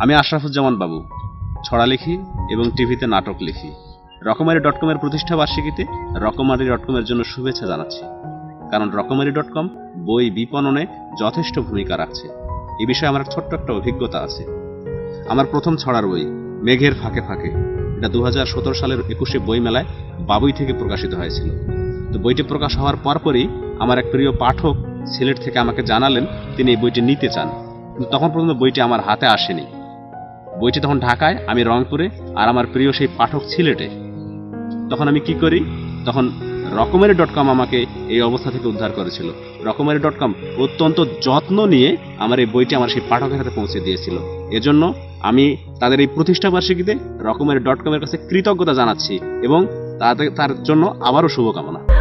আমি আশরাফুজ্জামান বাবু ছড়া লিখি এবং টিভিতে নাটক লিখি। রকমারি.com-এর প্রতিষ্ঠা বার্ষিকীতে রকমারি.com-এর জন্য শুভেচ্ছা জানাচ্ছি, কারণ রকমারি.com বই বিপণনে যথেষ্ট ভূমিকা রাখছে। এ বিষয়ে আমার ছোট্ট একটা অভিজ্ঞতা আছে। আমার প্রথম ছড়ার বই মেঘের ফাঁকে ফাঁকে, এটা 2017 সালের 21শে বই মেলায় বাবুই থেকে প্রকাশিত হয়েছিল। তো বইটি প্রকাশ হওয়ার পরপরই আমার এক প্রিয় পাঠক সিলেট থেকে আমাকে জানালেন তিনি এই বইটি নিতে চান, কিন্তু তখন পর্যন্ত বইটি আমার হাতে আসেনি। বইটি তখন ঢাকায়, আমি রংপুরে, আর আমার প্রিয় সেই পাঠক সিলেটে। তখন আমি কি করি, তখন রকমারি.com আমাকে এই অবস্থা থেকে উদ্ধার করেছিল। রকমারি.com অত্যন্ত যত্ন নিয়ে আমার এই বইটি আমার সেই পাঠকের হাতে পৌঁছে দিয়েছিল। এজন্য আমি তাদের এই প্রতিষ্ঠা বার্ষিকীতে রকমারি.com-এর কাছে কৃতজ্ঞতা জানাচ্ছি এবং তার জন্য আবারও শুভকামনা।